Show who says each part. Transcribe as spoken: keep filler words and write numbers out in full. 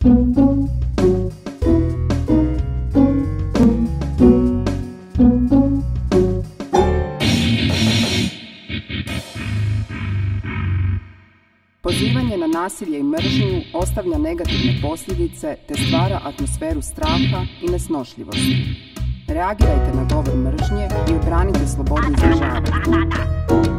Speaker 1: Pozivanje na nasilje i mržnju ostavlja negativne posljedice te stvara atmosferu straha i nesnošljivosti. Reagirajte na govor mržnje i obranite slobodu izražavanja.